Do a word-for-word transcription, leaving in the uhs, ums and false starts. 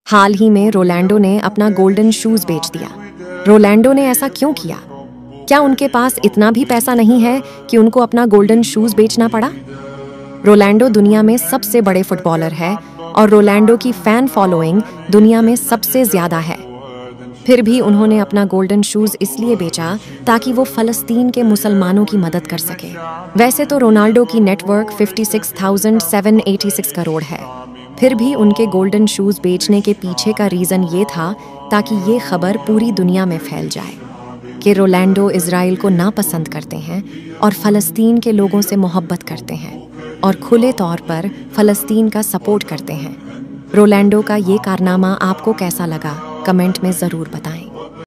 हाल ही में रोनाल्डो ने अपना गोल्डन शूज बेच दिया। रोनाल्डो ने ऐसा क्यों किया? क्या उनके पास इतना भी पैसा नहीं है कि उनको अपना गोल्डन शूज बेचना पड़ा? रोनाल्डो दुनिया में सबसे बड़े फुटबॉलर है और रोनाल्डो की फैन फॉलोइंग दुनिया में सबसे ज्यादा है। फिर भी उन्होंने अपना गोल्डन शूज इसलिए बेचा ताकि वो फलस्तीन के मुसलमानों की मदद कर सके। वैसे तो रोनाल्डो की नेटवर्क छप्पन हज़ार सात सौ छियासी करोड़ है। फिर भी उनके गोल्डन शूज बेचने के पीछे का रीजन ये था ताकि ये खबर पूरी दुनिया में फैल जाए कि रोनाल्डो इजराइल को नापसंद करते हैं और फलस्तीन के लोगों से मोहब्बत करते हैं और खुले तौर पर फलस्तीन का सपोर्ट करते हैं। रोनाल्डो का ये कारनामा आपको कैसा लगा? कमेंट में ज़रूर बताएं।